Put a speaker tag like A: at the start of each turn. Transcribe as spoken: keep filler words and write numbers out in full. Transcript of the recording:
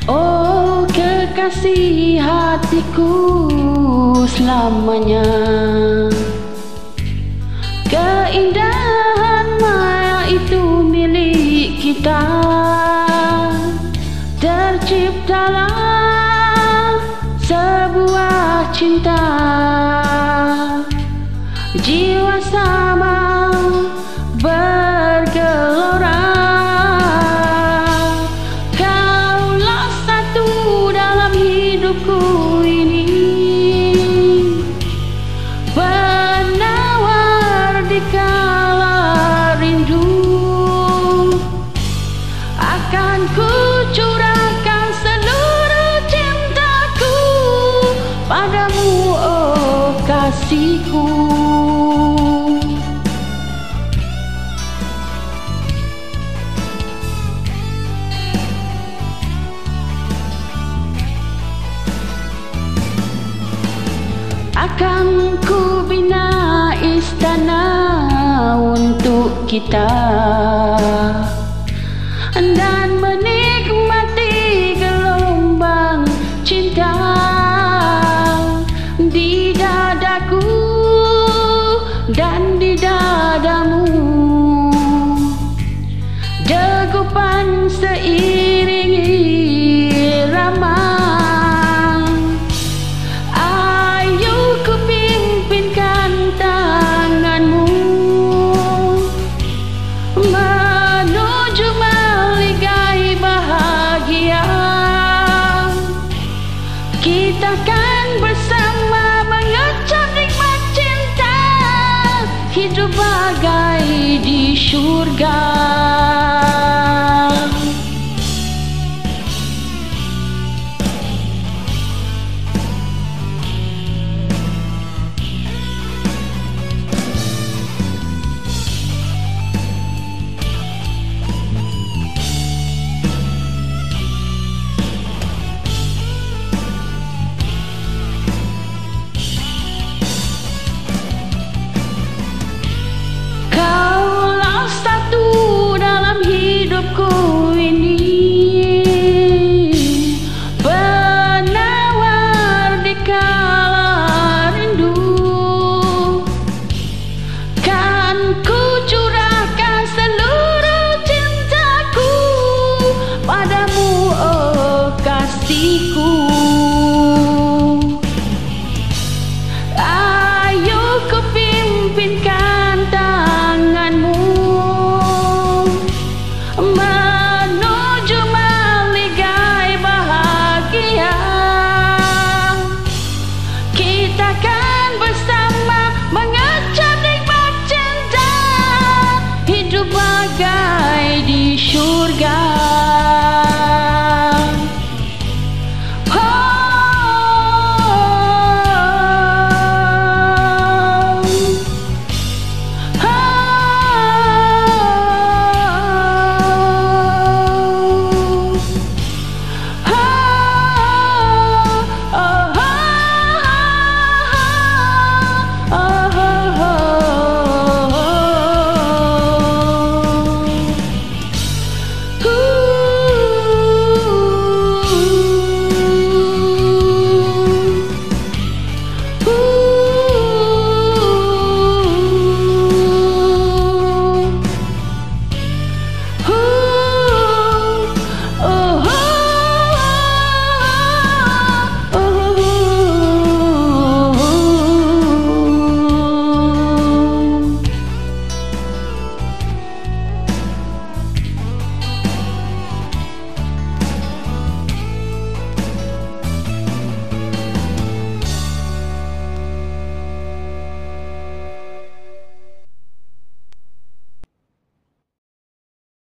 A: Oh kekasih hatiku selamanya, keindahan maya itu milik kita. Terciptalah sebuah cinta, jiwa sama bergelora. Kaulah satu dalam hidupku ini, penawar di kala rindu. Akan ku curahkan seluruh cintaku padamu, oh kasihku. Akan ku bina istana untuk kita dan menikmati gelombang cinta di dadaku dan di dadamu. Degupan seiringi irama, ayo ku pimpinkan tanganmu menuju meligai bahagia. Kita kan bersama mengecap nikmat cinta, hidup bagai di syurga.